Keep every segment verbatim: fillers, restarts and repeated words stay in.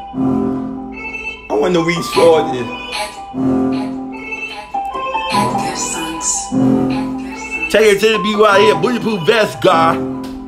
I wonder we saw this. Take it to the beat right here, bulletproof vest, God.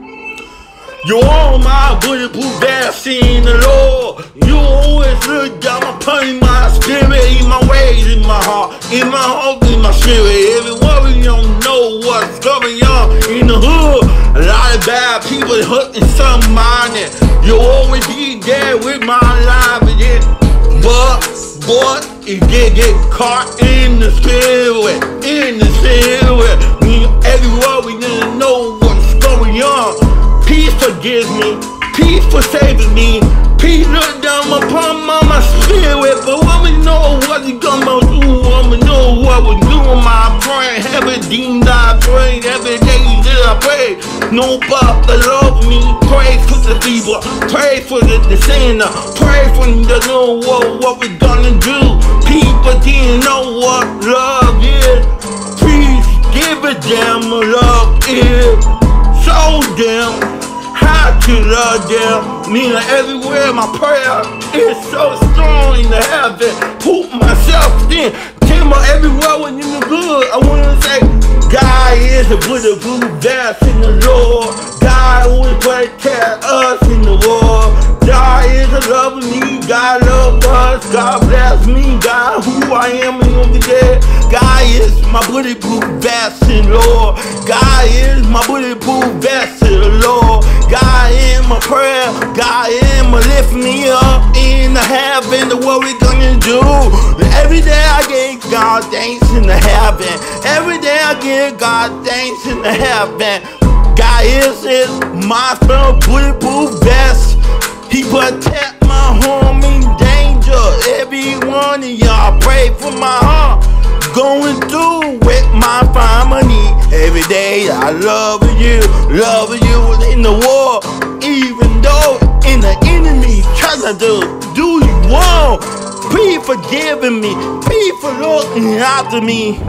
You on my bulletproof vest, seeing the Lord. You always look down my pain, my spirit, in my ways, in my heart, in my heart, in my spirit. Everyone we don't know what's going on in the hood. A lot of bad people hurting somebody. You always be there with my life, yeah. But, but, you get get caught in the spirit, in the spirit. Everywhere we didn't know what's going on. Peace forgives me, peace for saving me. Peace look down upon my spirit. But when we know what we gonna do, when we know what we're doing, my friend, every deemed I pray, every day that I pray. No but the love me, pray for the people, pray for the, the sinner, pray for them to know what, what we're gonna do. People didn't know what love is. Please give it them, love is. Show them how to love them. Meaning everywhere my prayer is so strong in the heaven. Put myself in. Tell me everywhere when you're good. I wanna say God is a bulletproof vest in the Lord. God always protect us in the war. God is a loving me. God love us. God bless me. God who I am in over there. God is my bulletproof vest in Lord. God is my bulletproof vest in the Lord. God is my prayer. God is my lift me up in the heaven. What we gonna do? Every day I give God thanks in the heaven. Every day I give God thanks in the heaven. God is, is my spell bulletproof vest. He protect my home in danger. Every one of y'all pray for my heart. Going through with my family. Every day I love you, love you in the war. Even though in the enemy trying to do, do you wrong. Please for giving me, please for looking after me.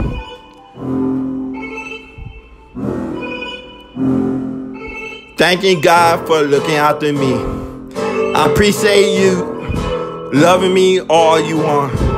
Thanking God for looking after me. I appreciate you loving me all you want.